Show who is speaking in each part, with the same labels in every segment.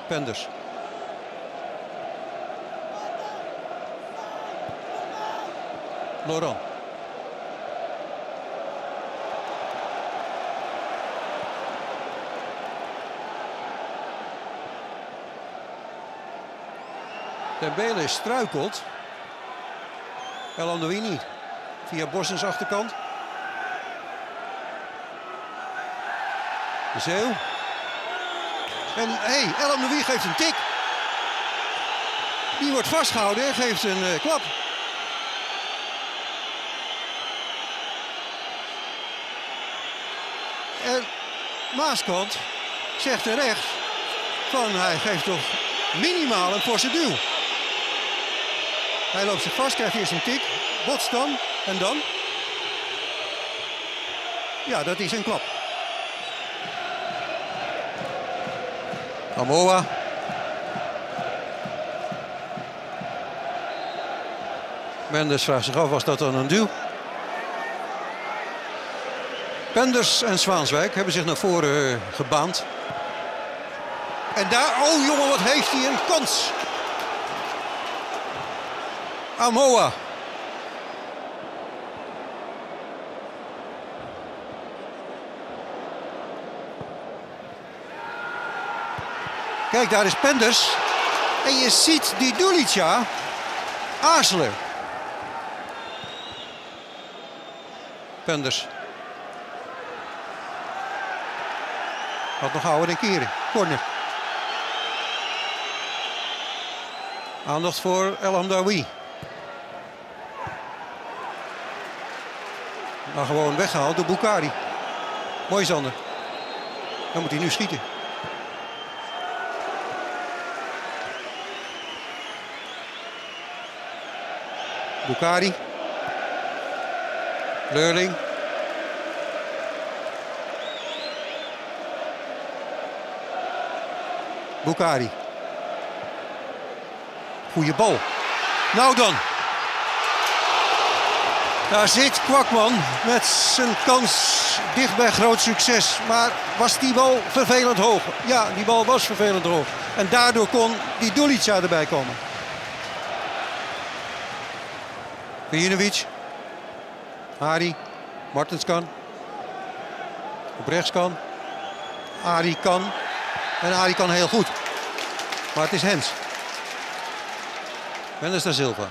Speaker 1: Penders. Laurent. Dembele struikelt. El Amdoui niet. Via Bossens achterkant. De Zeeuw. En El Amdoui geeft een tik. Die wordt vastgehouden en geeft een klap. En Maaskant zegt terecht van hij geeft toch minimaal een forse duw. Hij loopt zich vast, krijgt eerst een tik, botst dan en dan. Ja, dat is een klap. Amoa. Mendes vraagt zich af, was dat dan een duw? Penders en Zwaanswijk hebben zich naar voren gebaand. En daar, oh jongen, wat heeft hij een kans. Amoa. Kijk, daar is Penders. En je ziet die Dulica aarzelen. Penders. Had nog houden en keren. Corner. Aandacht voor El Amdoui. Maar gewoon weggehaald door Boukari. Mooi Sander. Dan moet hij nu schieten. Boukari. Leurling. Boukari. Goeie bal. Nou dan. Daar zit Kwakman met zijn kans dicht bij groot succes. Maar was die bal vervelend hoog? Ja, die bal was vervelend hoog. En daardoor kon die Dulica erbij komen. Vijinovic. Hari. Martens kan. Op rechts kan. Ari kan. En Ari kan heel goed. Maar het is Hens. Mendes da Silva.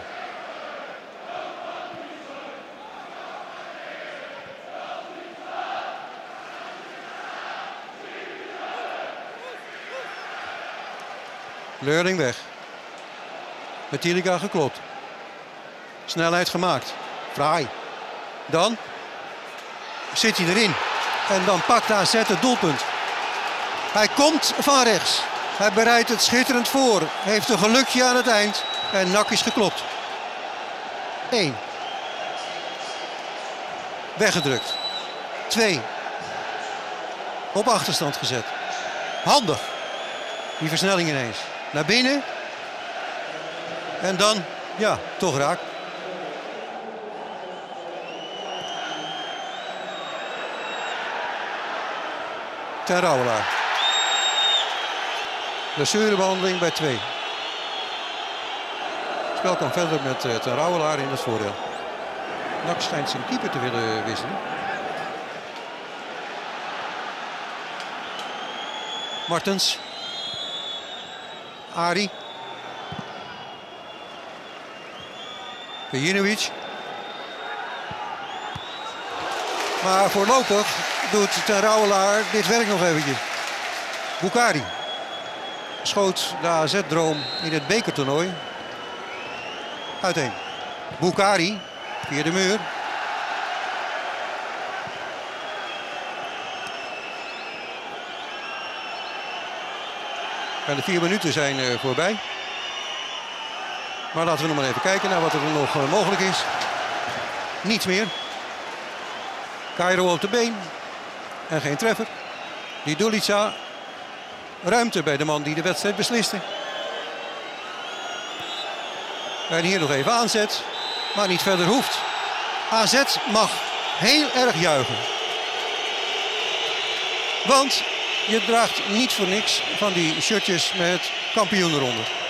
Speaker 1: Leurling weg. Met Tiliga geklopt. Snelheid gemaakt. Fraai. Dan zit hij erin. En dan pakt AZ het doelpunt. Hij komt van rechts. Hij bereidt het schitterend voor. Heeft een gelukje aan het eind. En NAC is geklopt. 1. Weggedrukt. 2. Op achterstand gezet. Handig. Die versnelling ineens. Naar binnen. En dan, ja, toch raak. Ten Rouwelaar. Blessurebehandeling bij 2. Het spel kan verder met Ten Rouwelaar in het voordeel. NAC schijnt zijn keeper te willen wisselen. Martens. Ari. Vijinovic. Maar voorlopig doet Ten Rouwelaar dit werk nog eventjes. Boukari. Schoot de AZ-droom in het bekertoernooi uiteen. Boukari via de muur. En de 4 minuten zijn voorbij. Maar laten we nog maar even kijken naar wat er nog mogelijk is. Niets meer. Cairo op de been. En geen treffer. Die Dulica. Ruimte bij de man die de wedstrijd besliste. En hier nog even aanzet. Maar niet verder hoeft. AZ mag heel erg juichen. Want je draagt niet voor niks van die shirtjes met kampioen eronder.